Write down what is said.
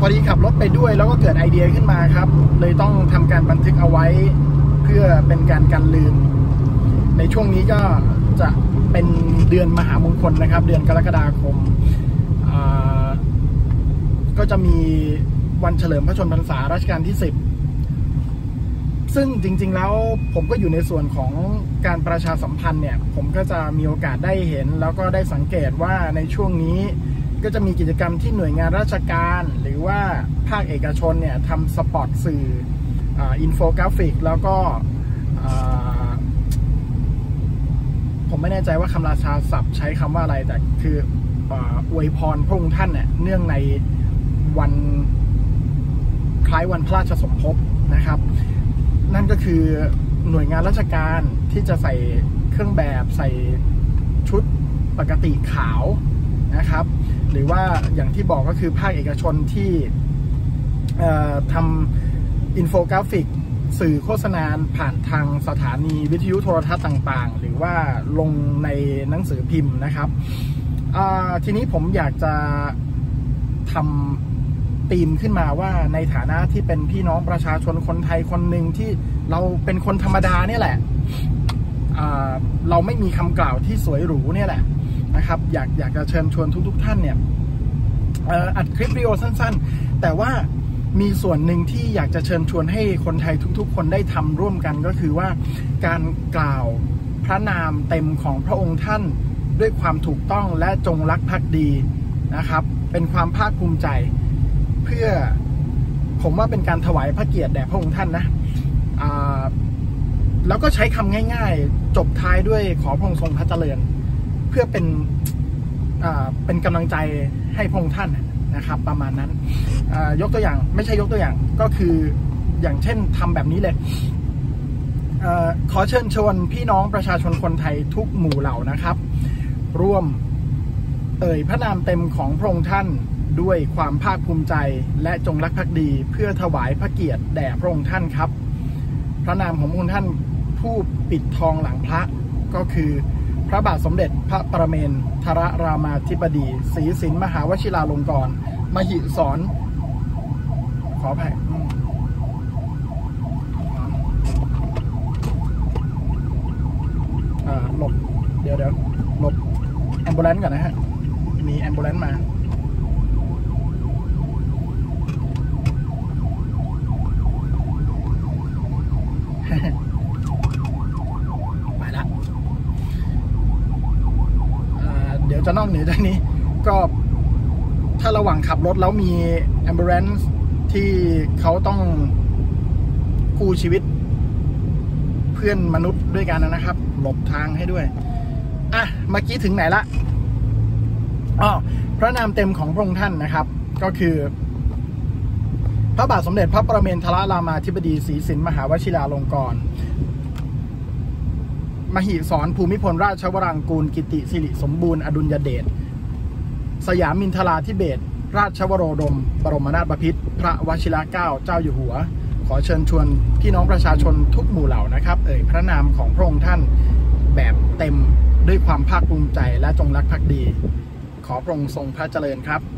อดีขับรถไปด้วยแล้วก็เกิดไอเดียขึ้นมาครับเลยต้องทำการบันทึกเอาไว้เพื่อเป็นการกันลืมในช่วงนี้ก็จะเป็นเดือนมหามงคลนะครับเดือนกรกฎาคมก็จะมีวันเฉลิมพระชนมพรรษารัชกาลที่10ซึ่งจริงๆแล้วผมก็อยู่ในส่วนของการประชาสัมพันธ์เนี่ยผมก็จะมีโอกาสได้เห็นแล้วก็ได้สังเกตว่าในช่วงนี้ก็จะมีกิจกรรมที่หน่วยงานราชการหรือว่าภาคเอกชนเนี่ยทำสปอตสื่ออินโฟกราฟิกแล้วก็ผมไม่แน่ใจว่าคำราชาศัพท์ใช้คำว่าอะไรแต่คืออวยพรพระองค์ท่านเนี่ยเนื่องในวันคล้ายวันพระราชสมภพนะครับนั่นก็คือหน่วยงานราชการที่จะใส่เครื่องแบบใส่ชุดปกติขาวนะครับหรือว่าอย่างที่บอกก็คือภาคเอกชนที่ทำอินโฟกราฟิกสื่อโฆษณาผ่านทางสถานีวิทยุโทรทัศน์ต่างๆหรือว่าลงในหนังสือพิมพ์นะครับทีนี้ผมอยากจะทำธีมขึ้นมาว่าในฐานะที่เป็นพี่น้องประชาชนคนไทยคนหนึ่งที่เราเป็นคนธรรมดาเนี่ยแหละเราไม่มีคำกล่าวที่สวยหรูเนี่ยแหละนะครับอยากจะเชิญชวนทุกท่านเนี่ยอัดคลิปวิดีโอสั้นๆแต่ว่ามีส่วนหนึ่งที่อยากจะเชิญชวนให้คนไทยทุกๆคนได้ทำร่วมกันก็คือว่าการกล่าวพระนามเต็มของพระองค์ท่านด้วยความถูกต้องและจงรักภักดีนะครับเป็นความภาคภูมิใจเพื่อผมว่าเป็นการถวายพระเกียรติแด่พระองค์ท่านนะแล้วก็ใช้คำง่ายๆจบท้ายด้วยขอพระองค์ทรงพระเจริญเพื่อเป็นกำลังใจให้พระองค์ท่านนะครับประมาณนั้นยกตัวอย่างไม่ใช่ยกตัวอย่างก็คืออย่างเช่นทำแบบนี้เลยขอเชิญชวนพี่น้องประชาชนคนไทยทุกหมู่เหล่านะครับร่วมพระนามเต็มของพระองค์ท่านด้วยความภาคภูมิใจและจงรักภักดีเพื่อถวายพระเกียรติแด่พระองค์ท่านครับพระนามของพระองค์ท่านผู้ปิดทองหลังพระก็คือพระบาทสมเด็จพระปรเมนทรรามาธิบดีศรีสินมหาวชิราลงกรณ์มหิศรขออภัยหลบเดี๋ยวหลบแอมบูเลนซ์ก่อนนะฮะมีแอมบูเลนซ์มาไปละเดี๋ยวจะนอกเหนือจากนี้ก็ถ้าระหว่างขับรถแล้วมีแอมบูเลนซ์ที่เขาต้องกู้ชีวิตเพื่อนมนุษย์ด้วยกันนะครับหลบทางให้ด้วยเมื่อกี้ถึงไหนละพระนามเต็มของพระองค์ท่านนะครับก็คือพระบาทสมเด็จพระปรเมนทรรามาธิบดีศรีสินมหาวชิราลงกรณ์มหิศรภูมิพลราชวรางกูลกิติสิริสมบูรณ์อดุลยเดชสยามินทราธิเบศรราชวโรดมบรมนาถบพิตรพระวชิรเกล้าเจ้าอยู่หัวขอเชิญชวนพี่น้องประชาชนทุกหมู่เหล่านะครับพระนามของพระองค์ท่านแบบเต็มด้วยความภาคภูมิใจและจงรักภักดีขอพระองค์ทรงพระเจริญครับ